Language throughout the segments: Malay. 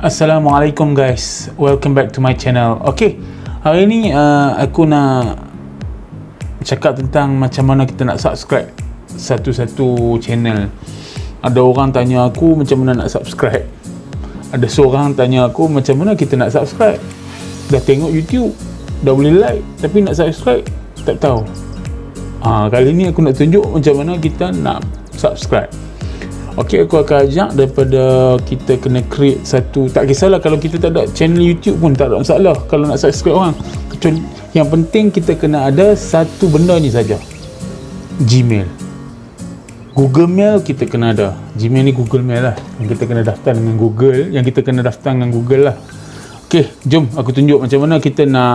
Assalamualaikum guys, welcome back to my channel. Okay, hari ni aku nak cakap tentang macam mana kita nak subscribe satu-satu channel. Ada orang tanya aku macam mana nak subscribe, ada seorang tanya aku macam mana kita nak subscribe. Dah tengok YouTube, dah boleh like, tapi nak subscribe tak tahu. Kali ni aku nak tunjuk macam mana kita nak subscribe. Okey, aku akan ajak daripada kita kena create satu, tak kisahlah kalau kita tak ada channel YouTube pun tak ada masalah kalau nak subscribe orang. Kecuali yang penting kita kena ada satu benda ni saja. Gmail. Google Mail kita kena ada. Gmail ni Google Mail lah. Yang kita kena daftar dengan Google, yang kita kena daftar dengan Google lah. Okey, jom aku tunjuk macam mana kita nak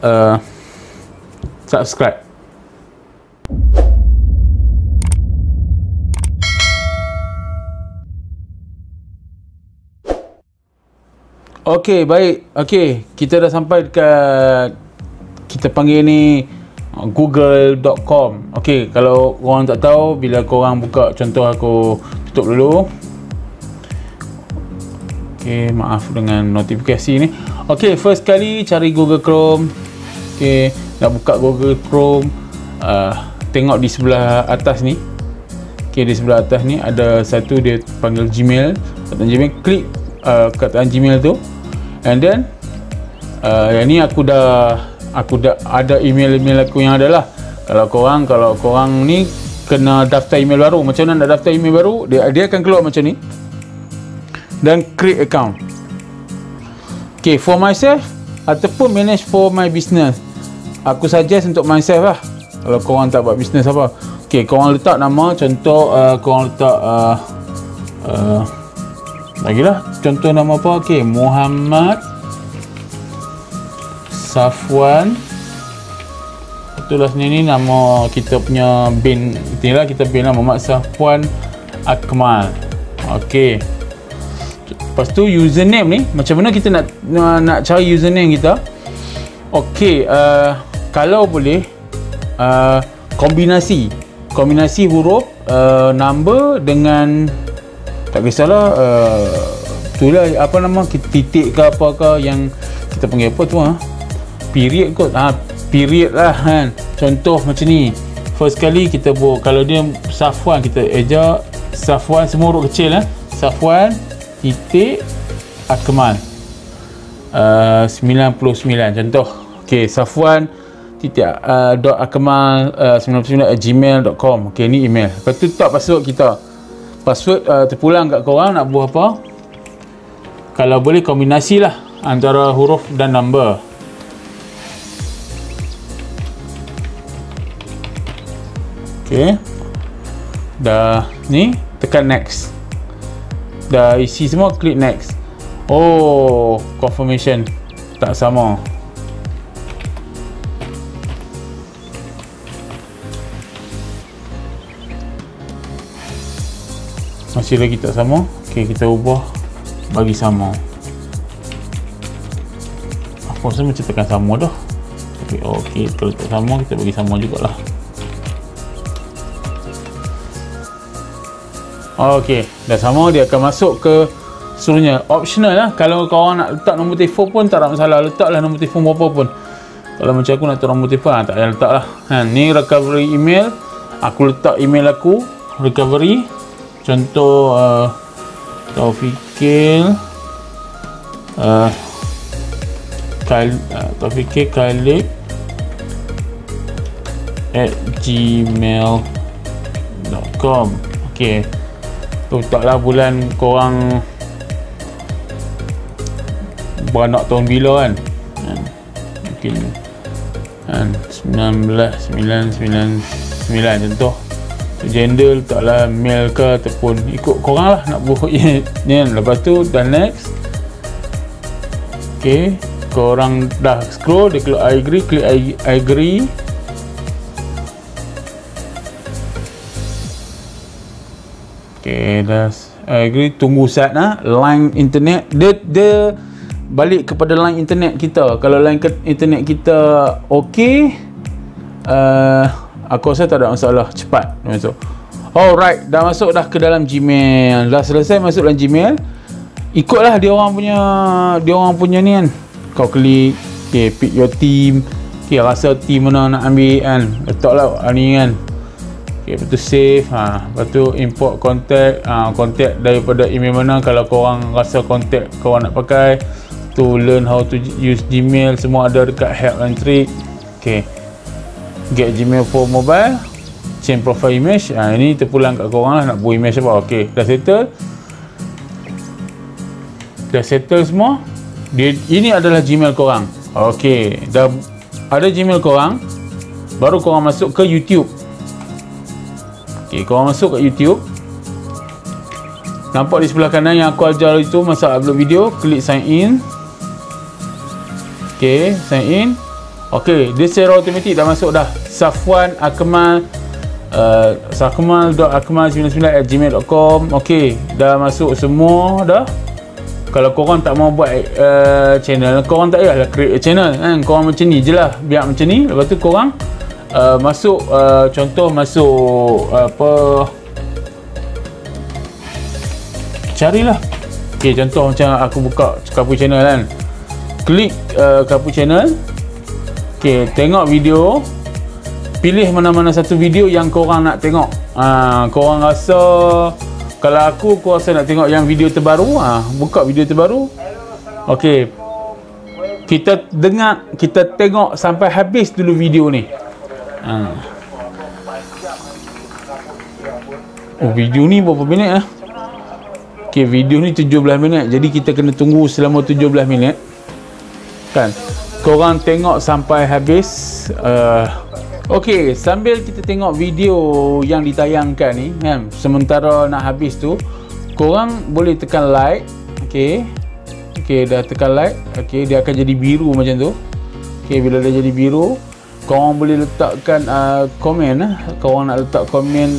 subscribe. Okey, baik. Okey, kita dah sampai dekat, kita panggil ni google.com. Okey, kalau korang tak tahu, bila korang buka, contoh aku tutup dulu. Okey, maaf dengan notifikasi ni. Okey, first kali cari Google Chrome. Okey, nak buka Google Chrome, tengok di sebelah atas ni. Okey, di sebelah atas ni ada satu dia panggil Gmail. Kataan Gmail, klik kataan Gmail tu. And then yang ni aku dah ada email aku yang ada lah. Kalau korang ni kena daftar email baru, macam mana nak daftar email baru, dia akan keluar macam ni. Dan create account. Okay, for myself ataupun manage for my business, aku suggest untuk myself lah. Kalau korang tak buat business apa, okay, korang letak nama, contoh korang letak lagilah contoh nama apa. Okey, Muhammad Safwan. Itulah sini ni nama kita punya bin. Inilah kita bin lah, Muhammad Safwan Akmal. Okey. Lepas tu username ni, macam mana kita nak cari username kita? Okey, kalau boleh kombinasi huruf number dengan, tak kisahlah, itulah apa nama, titik ke apa ke yang kita panggil apa tu, period kot, period lah kan. Contoh macam ni, first kali kita buat, kalau dia Safwan, kita ejak Safwan semua huruf kecil, Safwan titik Akmal 99 contoh. Okey, Safwan titik .akmal 99@gmail.com. Okey, ni email. Lepas tu tak password kita. Password terpulang kat korang nak buat apa. Kalau boleh kombinasi lah antara huruf dan number. Ok, dah ni, tekan next. Dah isi semua, klik next. Oh, confirmation tak sama. Masih lagi tak sama. Ok, kita ubah bagi sama. Aku rasa macam tekan sama dah. Ok, kalau tak sama, kita bagi sama jugalah. Ok, dah sama, dia akan masuk ke seluruhnya. Optional lah, kalau korang nak letak nombor telefon pun tak ada masalah, letaklah nombor telefon berapa pun. Kalau macam aku nak letak nombor telefon, tak payah letak lah. Ni recovery email, aku letak email aku recovery. Contoh Taufikil Khalid @gmail.com. ok, letaklah bulan korang beranak tahun bila kan, mungkin 1999 contoh. Gender letaklah male ke ataupun ikut korang lah nak buat ni. Lepas tu dan next. Ok, korang dah scroll, dia keluar I agree, klik I agree. Ok, dah I agree. Tunggu saat line internet dia balik kepada line internet kita. Kalau line internet kita ok, aku rasa tak ada masalah, cepat masuk. Alright, dah masuk dah ke dalam Gmail. Dah selesai masuk dalam Gmail. ikutlah dia orang punya ni kan. Kau klik, okay, pick your team, okay, rasa team mana nak ambil kan, letaklah ni kan. Okay, lepas tu save, lepas tu import contact, contact daripada email mana. Kalau korang rasa contact korang nak pakai, to learn how to use Gmail, semua ada dekat help and trick. Okay, get Gmail for mobile, change profile image. Ini terpulang kat korang lah nak buat image apa. Okay, dah settle semua. Ini adalah Gmail korang. Okay, dah ada Gmail korang, baru korang masuk ke YouTube. Okay, korang masuk ke YouTube. Nampak di sebelah kanan yang aku ajar itu masa upload video, klik sign in. Okay, sign in. Okay, dia secara automatik dah masuk dah. Safwan Akmal, sakmal.akmal99@gmail.com. Okay, dah masuk semua dah. Kalau korang tak mau buat channel, korang tak payahlah create a channel kan. Korang macam ni je lah, biar macam ni. Lepas tu korang masuk, contoh masuk apa, carilah. Okay, contoh macam aku buka Kapu channel kan, klik Kapu channel. Okay, tengok video, pilih mana-mana satu video yang korang nak tengok. Korang rasa, kalau aku rasa nak tengok yang video terbaru, buka video terbaru. Okay, kita tengok sampai habis dulu video ni. Oh, video ni berapa minit Okay, video ni 17 minit. Jadi kita kena tunggu selama 17 minit kan. Korang tengok sampai habis. Okay, sambil kita tengok video yang ditayangkan ni kan, sementara nak habis tu, korang boleh tekan like. Okay, dah tekan like. Okay, dia akan jadi biru macam tu. Okay, bila dia jadi biru, korang boleh letakkan komen. Korang nak letak komen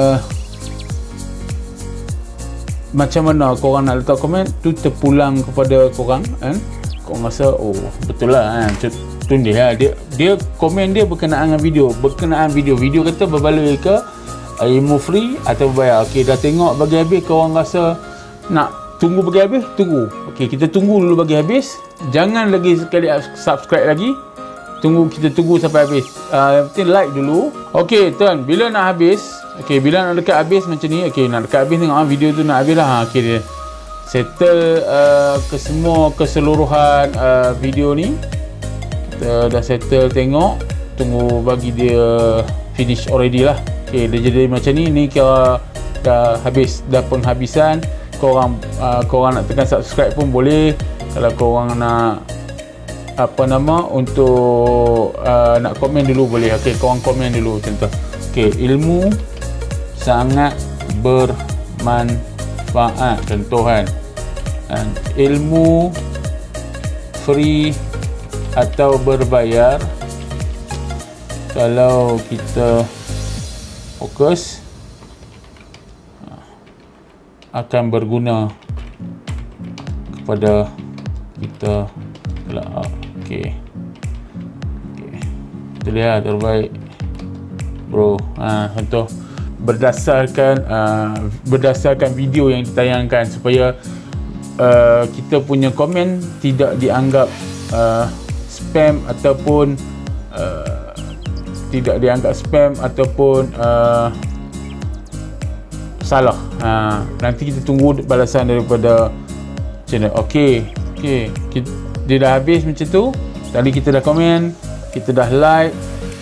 macam mana korang nak letak komen tu terpulang kepada korang kan. Korang rasa oh betul lah kan, tulis lah. Dia komen dia berkenaan video kata berbaloi ke ilmu free atau berbayar. Okay, dah tengok bagi habis, korang rasa nak tunggu bagi habis, tunggu. Okay, kita tunggu dulu bagi habis. Jangan lagi sekali subscribe lagi. Kita tunggu sampai habis. Yang penting like dulu. Okay, tuan, bila nak habis, okay, bila nak dekat habis macam ni, okay, nak dekat habis tengok video tu nak habis lah. Okay, dia settle semua keseluruhan video ni. Kita dah settle, tengok, tunggu bagi dia finish already lah. Okay, dia jadi macam ni. Ni kira dah habis, dah penghabisan. Korang nak tekan subscribe pun boleh. Kalau korang nak untuk nak komen dulu boleh. Okay, korang komen dulu contoh. Okay, ilmu sangat bermanfaat contoh kan. Ilmu free atau berbayar, kalau kita fokus akan berguna kepada kita. Okay, kita lihat terbaik bro. Contoh berdasarkan video yang ditayangkan, supaya kita punya komen tidak dianggap spam ataupun salah. Nanti kita tunggu balasan daripada channel. Okay, dia dah habis macam tu. Tadi kita dah komen, kita dah like.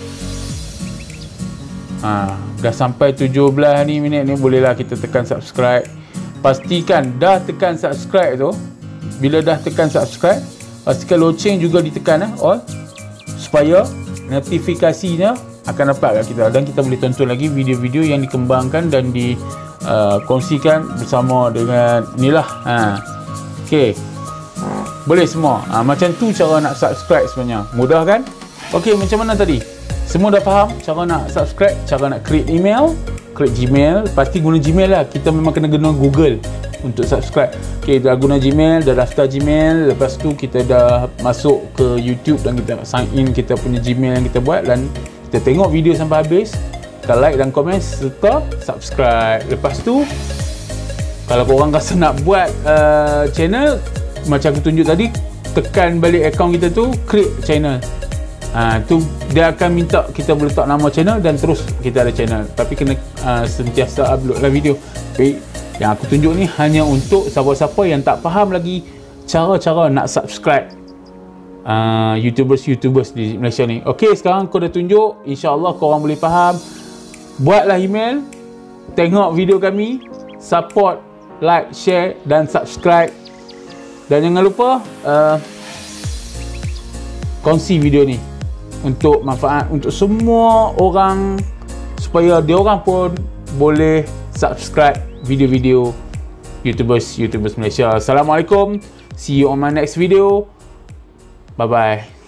Dah sampai 17 minit ni, bolehlah kita tekan subscribe. Pastikan dah tekan subscribe tu. Bila dah tekan subscribe, pastikan loceng juga ditekan all, supaya notifikasinya akan dapat kat kita, dan kita boleh tonton lagi video-video yang dikembangkan dan dikongsikan bersama dengan inilah. Okay, boleh semua. Macam tu cara nak subscribe sebenarnya. Mudah kan? Okay, macam mana tadi? Semua dah faham cara nak subscribe, cara nak create email, create Gmail. Pasti guna Gmail lah. Kita memang kena guna Google untuk subscribe. Okay, dah guna Gmail, dah daftar Gmail. Lepas tu kita dah masuk ke YouTube dan kita sign in kita punya Gmail yang kita buat, dan kita tengok video sampai habis. Kita like dan komen serta subscribe. Lepas tu Kalau korang rasa nak buat channel macam aku tunjuk tadi, tekan balik akaun kita tu, create channel. Tu dia akan minta kita boleh letak nama channel dan terus kita ada channel. Tapi kena sentiasa upload lah video. Baik, yang aku tunjuk ni hanya untuk siapa-siapa yang tak faham lagi cara-cara nak subscribe YouTubers di Malaysia ni. Okey, sekarang aku dah tunjuk, insya-Allah korang boleh faham. Buatlah email, tengok video kami, support, like, share dan subscribe. Dan jangan lupa kongsi video ni untuk manfaat untuk semua orang, supaya dia orang pun boleh subscribe video-video YouTubers Malaysia. Assalamualaikum. See you on my next video. Bye bye.